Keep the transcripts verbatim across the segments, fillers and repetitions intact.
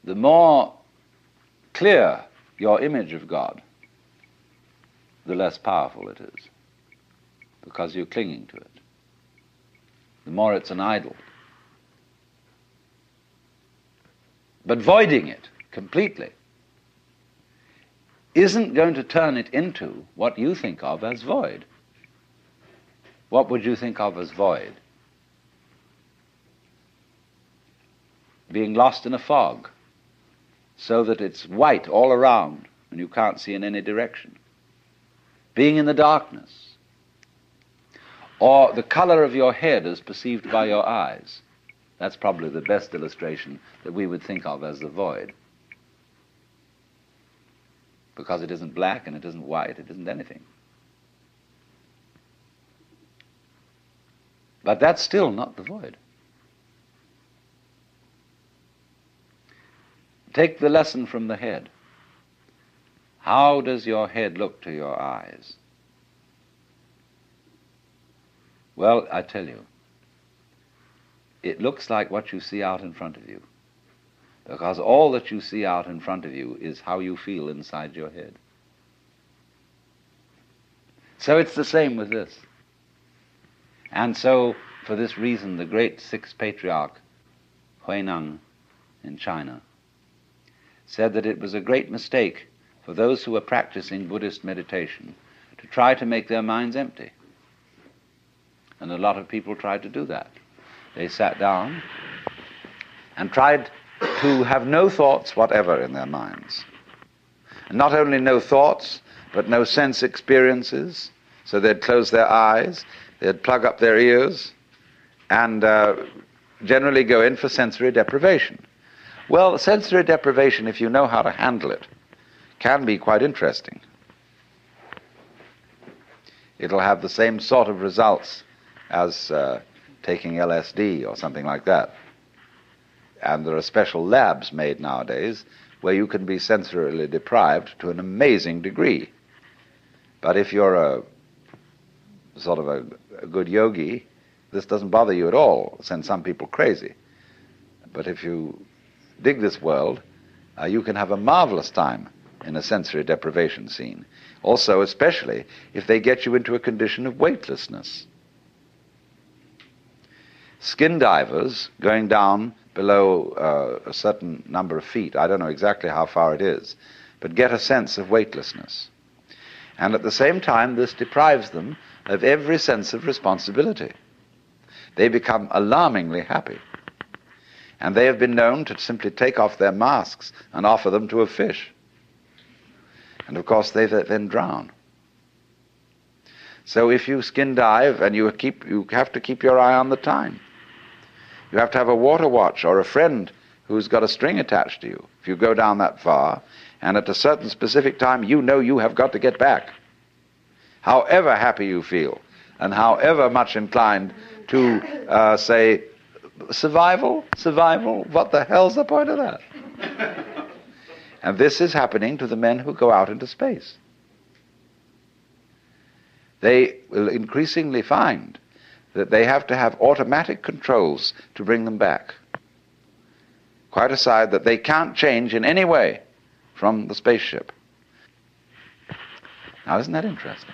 the more clear your image of God, the less powerful it is, because you're clinging to it. The more it's an idol. But voiding it completely isn't going to turn it into what you think of as void. What would you think of as void? Being lost in a fog, so that it's white all around and you can't see in any direction. Being in the darkness. Or the color of your head as perceived by your eyes. That's probably the best illustration that we would think of as the void. Because it isn't black and it isn't white, it isn't anything. But that's still not the void. Take the lesson from the head. How does your head look to your eyes? Well, I tell you, it looks like what you see out in front of you. Because all that you see out in front of you is how you feel inside your head. So it's the same with this. And so, for this reason, the great sixth patriarch, Huineng in China, said that it was a great mistake for those who were practicing Buddhist meditation to try to make their minds empty. And a lot of people tried to do that. They sat down and tried to have no thoughts whatever in their minds. And not only no thoughts, but no sense experiences. So they'd close their eyes, they'd plug up their ears, and uh, generally go in for sensory deprivation. Well, sensory deprivation, if you know how to handle it, can be quite interesting. It'll have the same sort of results as uh, taking L S D or something like that. And there are special labs made nowadays where you can be sensorily deprived to an amazing degree. But if you're a sort of a, a good yogi, this doesn't bother you at all. Send some people crazy. But if you dig this world, uh, you can have a marvelous time in a sensory deprivation scene. Also, especially if they get you into a condition of weightlessness. Skin divers going down below uh, a certain number of feet, I don't know exactly how far it is, but get a sense of weightlessness. And at the same time, this deprives them of every sense of responsibility. They become alarmingly happy. And they have been known to simply take off their masks and offer them to a fish. And of course they then drown. So if you skin dive, and you keep, you have to keep your eye on the time. You have to have a water watch or a friend who's got a string attached to you. If you go down that far, and at a certain specific time you know you have got to get back. However happy you feel, and however much inclined to uh, say, survival, survival, what the hell's the point of that? And this is happening to the men who go out into space. They will increasingly find that they have to have automatic controls to bring them back. Quite aside that they can't change in any way from the spaceship. Now, isn't that interesting?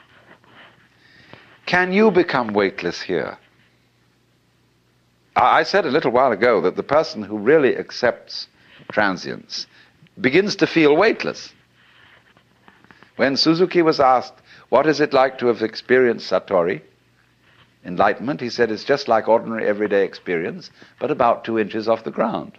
Can you become weightless here? I said a little while ago that the person who really accepts transience begins to feel weightless. When Suzuki was asked, what is it like to have experienced Satori, enlightenment, he said, it's just like ordinary everyday experience, but about two inches off the ground.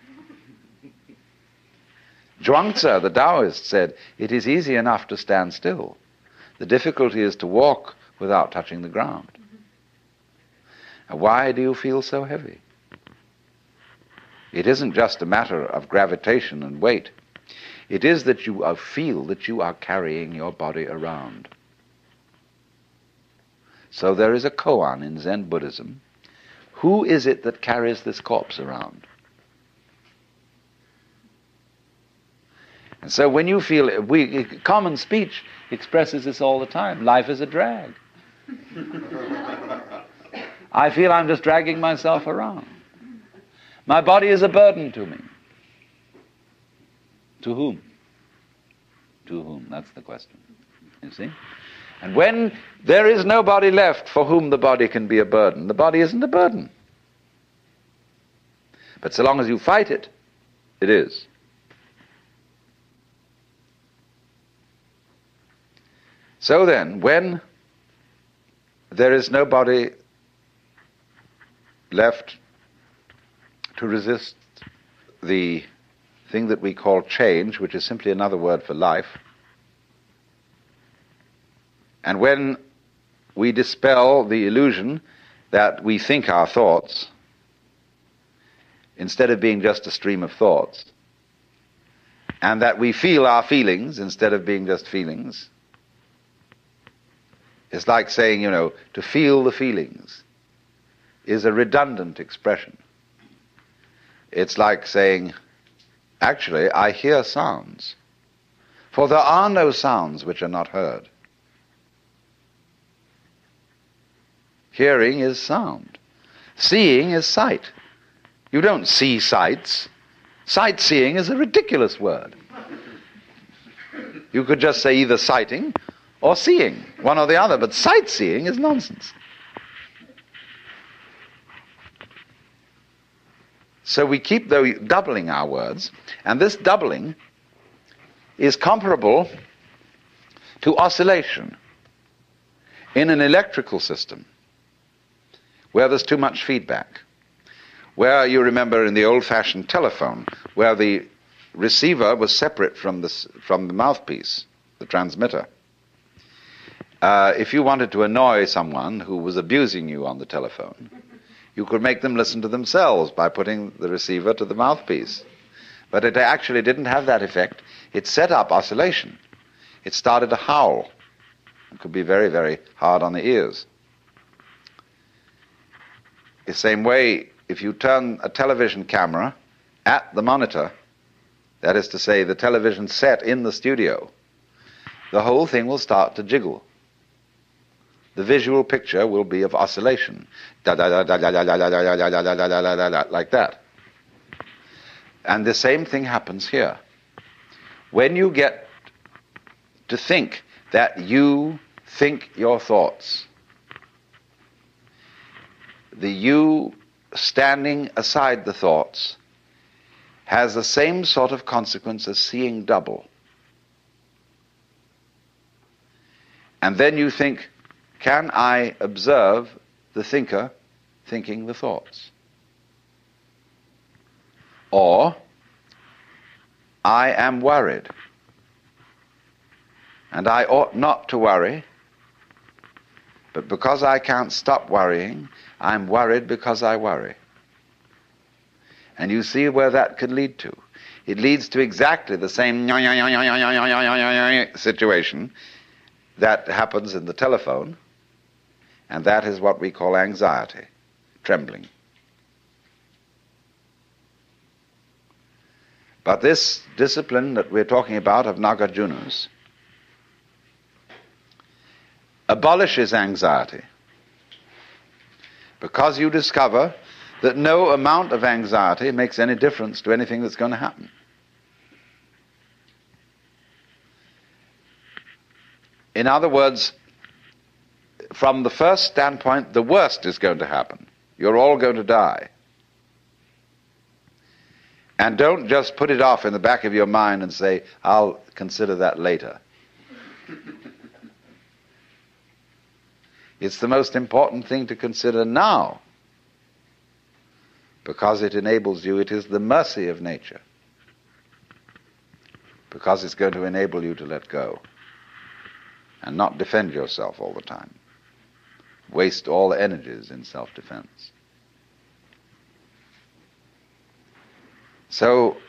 Zhuangzi, the Taoist, said, it is easy enough to stand still. The difficulty is to walk without touching the ground. And why do you feel so heavy? It isn't just a matter of gravitation and weight. It is that you feel that you are carrying your body around. So there is a koan in Zen Buddhism. Who is it that carries this corpse around? And so when you feel, we, common speech expresses this all the time. Life is a drag. I feel I'm just dragging myself around. My body is a burden to me. To whom? To whom? That's the question. You see? And when there is nobody left for whom the body can be a burden, the body isn't a burden. But so long as you fight it, it is. So then, when there is nobody left to resist the thing that we call change, which is simply another word for life, and when we dispel the illusion that we think our thoughts, instead of being just a stream of thoughts, and that we feel our feelings instead of being just feelings, it's like saying, you know, to feel the feelings is a redundant expression. It's like saying, actually, I hear sounds, for there are no sounds which are not heard. Hearing is sound. Seeing is sight. You don't see sights. Sightseeing is a ridiculous word. You could just say either sighting or seeing, one or the other, but sightseeing is nonsense. So we keep though doubling our words, and this doubling is comparable to oscillation in an electrical system where there's too much feedback, where you remember in the old-fashioned telephone, where the receiver was separate from the, from the mouthpiece, the transmitter. Uh, if you wanted to annoy someone who was abusing you on the telephone, you could make them listen to themselves by putting the receiver to the mouthpiece. But it actually didn't have that effect. It set up oscillation. It started to howl. It could be very, very hard on the ears. The same way, if you turn a television camera at the monitor, that is to say, the television set in the studio, the whole thing will start to jiggle. The visual picture will be of oscillation, da da da da da da da da da da da da da da da, like that. And the same thing happens here. When you get to think that you think your thoughts, the you standing aside the thoughts has the same sort of consequence as seeing double. And then you think, can I observe the thinker thinking the thoughts? Or, I am worried, and I ought not to worry, but because I can't stop worrying, I'm worried because I worry. And you see where that could lead to. It leads to exactly the same situation that happens in the telephone, and that is what we call anxiety, trembling. But this discipline that we're talking about of Nagarjunas abolishes anxiety, because you discover that no amount of anxiety makes any difference to anything that's going to happen. In other words, from the first standpoint, the worst is going to happen. You're all going to die. And don't just put it off in the back of your mind and say, I'll consider that later. It's the most important thing to consider now, because it enables you, it is the mercy of nature, because it's going to enable you to let go and not defend yourself all the time, waste all energies in self-defense. So